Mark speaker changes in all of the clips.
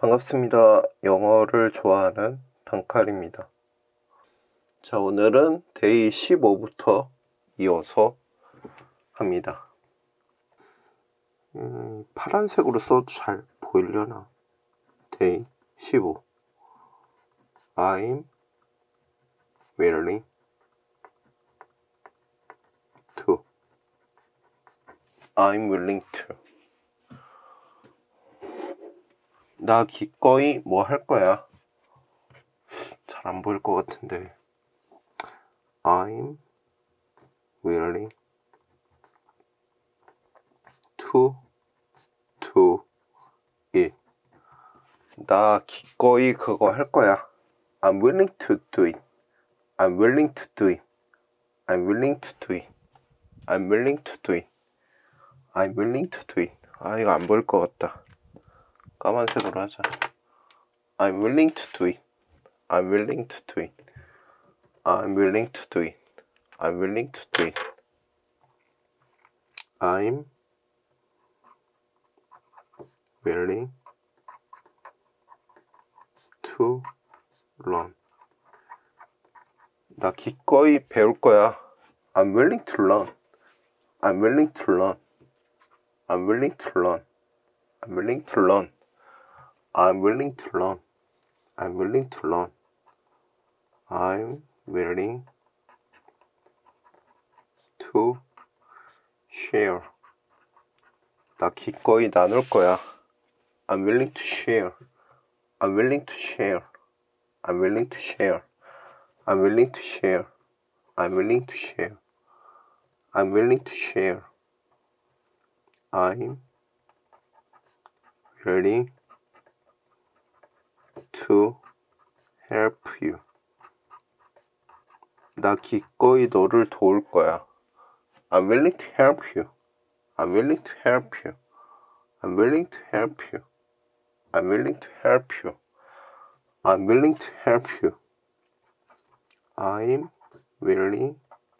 Speaker 1: 반갑습니다. 영어를 좋아하는 단칼입니다. 자, 오늘은 데이 15부터 이어서 합니다. 파란색으로 써도 잘 보이려나? 데이 15. I'm willing to. I'm willing to. 나 기꺼이 뭐 할 거야? 잘 안 보일 것 같은데. I'm willing to do it. 나 기꺼이 그거 할 거야. I'm willing to do it. I'm willing to do it. I'm willing to do it. I'm willing to do it. I'm willing to do it. 아, 이거 안 보일 것 같다. 까만색으로 하자. I'm willing to do it. I'm willing to do it. I'm willing to do it. I'm willing to do it. I'm willing to learn. 나 기꺼이 배울 거야. I'm willing to learn. I'm willing to learn. I'm willing to learn. I'm willing to learn. I'm willing to learn. I'm willing to learn. I'm willing to share. 나 기꺼이 나눌 거야. I'm willing to share. I'm willing to share. I'm willing to share. I'm willing to share. I'm willing to share. I'm willing to share. I'm willing to help you. 나 기꺼이 너를 도울 거야. I'm willing to help you. I'm willing to help you. I'm willing to help you. I'm willing to help you. I'm willing to help you. I'm willing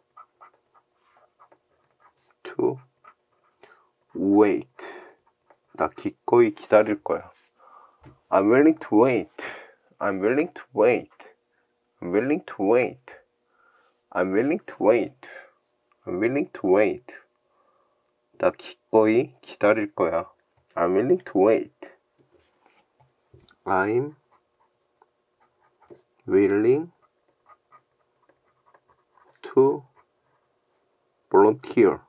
Speaker 1: to wait. 나 기꺼이 기다릴 거야. I'm willing to wait. I'm willing to wait. I'm willing to wait. I'm willing to wait. I'm willing to wait. 나 기꺼이 기다릴 거야. I'm willing to wait. I'm willing to volunteer.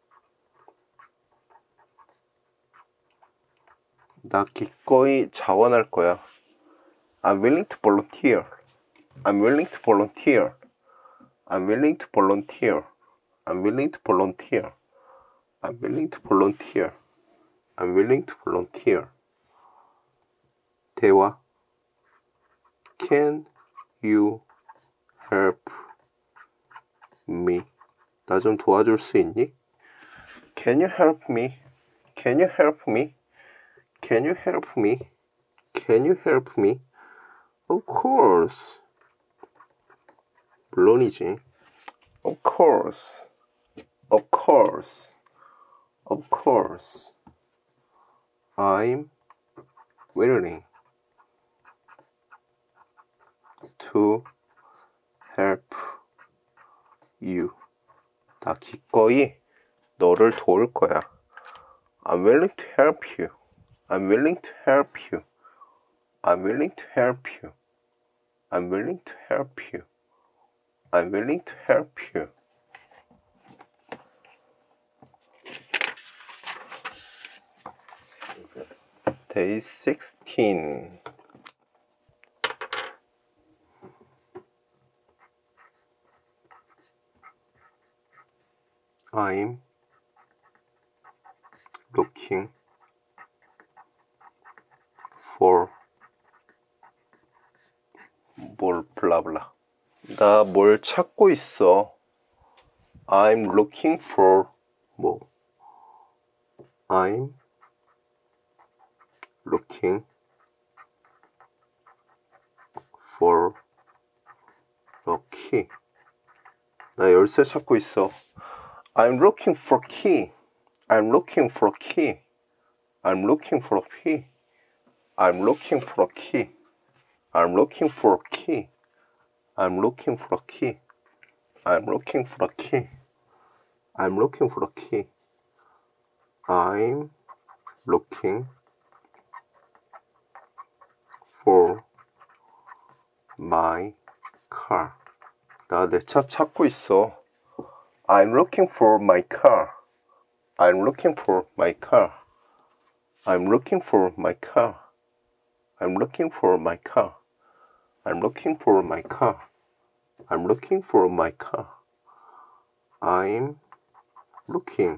Speaker 1: 나 기꺼이 자원할 거야. I'm willing to volunteer. I'm willing to volunteer. I'm willing to volunteer. I'm willing to volunteer. I'm willing to volunteer. I'm willing to volunteer. 대화. Can you help me? 나 좀 도와줄 수 있니? Can you help me? Can you help me? Can you help me? Can you help me? Of course. 물론이지. Of course. Of course. Of course. I'm willing to help you. 나 기꺼이 너를 도울 거야. I'm willing to help you. I'm willing to help you. I'm willing to help you. I'm willing to help you. I'm willing to help you. Day 16. I'm looking for 뭘 블라블라. 나 뭘 찾고 있어. I'm looking for 뭐. I'm looking for a key. 나 열쇠 찾고 있어. I'm looking for key. I'm looking for key. I'm looking for a key. I'm looking for a key. I'm looking for a key. I'm looking for a key. I'm looking for a key. I'm looking for a key. I'm looking for my car. 나 내 차 찾고 있어. I'm looking for my car. I'm looking for my car. I'm looking for my car. I'm looking for my car. I'm looking for my car. I'm looking for my car. I'm looking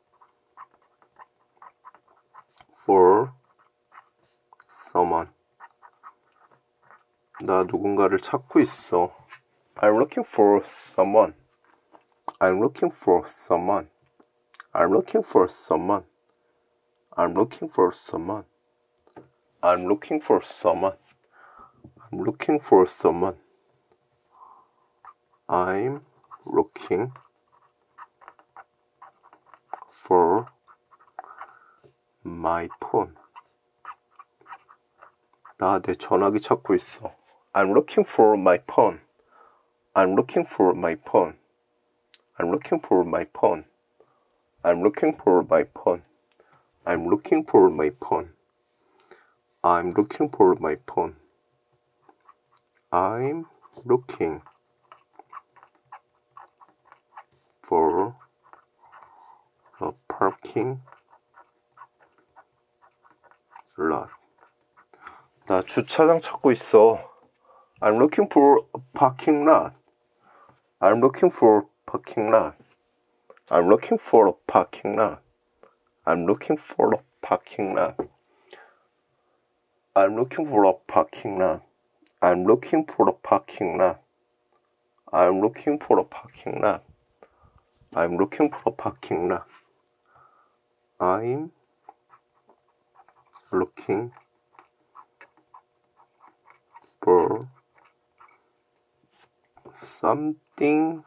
Speaker 1: for someone. 나 누군가를 찾고 있어. I'm looking for someone. I'm looking for someone. I'm looking for someone. I'm looking for someone. I'm looking for someone. I'm looking for someone. I'm looking for my phone. 나 내 전화기 찾고 있어. I'm looking for my phone. I'm looking for my phone. I'm looking for my phone. I'm looking for my phone. I'm looking for my phone. I'm looking for my phone. I'm looking for a parking lot. 나 주차장 찾고 있어. I'm looking for a parking lot. I'm looking for a parking lot. I'm looking for a parking lot. I'm looking for a parking lot. I'm looking for a parking lot. I'm looking for a parking lot. I'm looking for a parking lot. I'm looking for a parking lot. I'm looking for something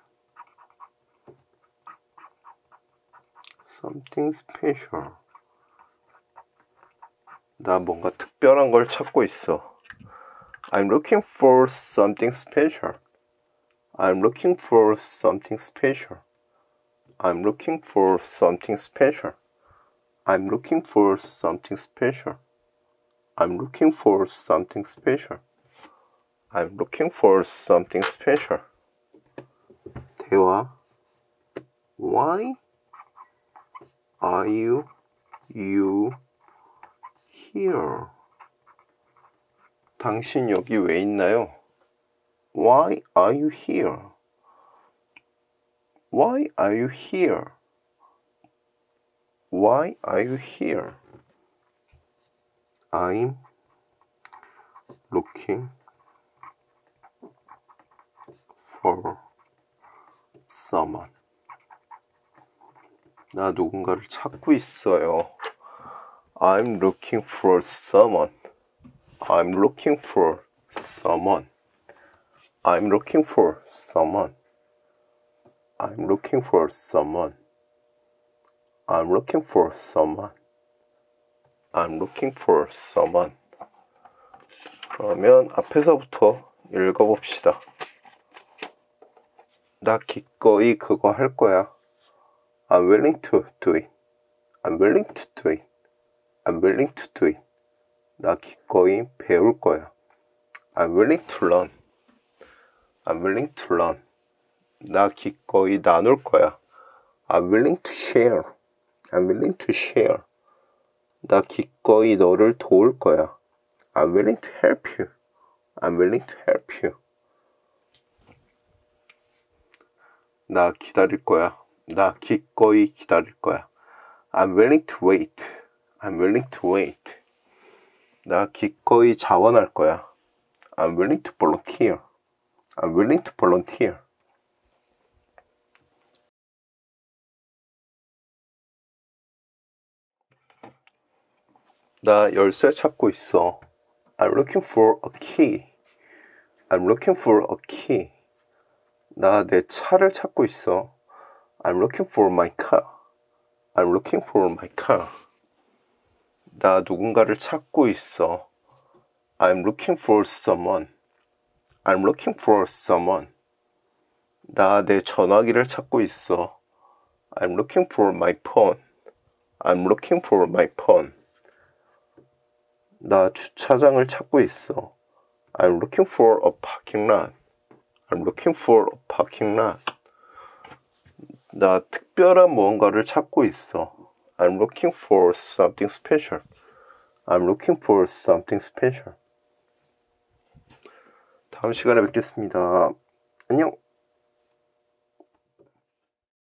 Speaker 1: special. 나 뭔가 특별한 걸 찾고 있어. I'm looking for something special. I'm looking for something special. I'm looking for something special. I'm looking for something special. I'm looking for something special. I'm looking for something special. 대화. Why are you here? 당신 여기 왜 있나요? Why are you here? Why are you here? Why are you here? I'm looking for someone. 나 누군가를 찾고 있어요. I'm looking for someone. I'm looking for someone. I'm looking for someone. I'm looking for someone. I'm looking for someone. I'm looking for someone. 그러면 앞에서부터 읽어봅시다. 나 기꺼이 그거 할 거야. I'm willing to do it. I'm willing to do it. I'm willing to do it. 나 기꺼이 배울 거야. I'm willing to learn. I'm willing to learn. 나 기꺼이 나눌 거야. I'm willing to share. I'm willing to share. 나 기꺼이 너를 도울 거야. I'm willing to help you. I'm willing to help you. 나 기다릴 거야. 나 기꺼이 기다릴 거야. I'm willing to wait. I'm willing to wait. 나 기꺼이 자원할 거야. I'm willing to volunteer. I'm willing to volunteer. 나 열쇠 찾고 있어. I'm looking for a key. I'm looking for a key. 나 내 차를 찾고 있어. I'm looking for my car. I'm looking for my car. 나 누군가를 찾고 있어. I'm looking for someone. I'm looking for someone. 나 내 전화기를 찾고 있어. I'm looking for my phone. I'm looking for my phone. 나 주차장을 찾고 있어. I'm looking for a parking lot. I'm looking for a parking lot. 나 특별한 무언가를 찾고 있어. I'm looking for something special. I'm looking for something special. 다음 시간에 뵙겠습니다. 안녕.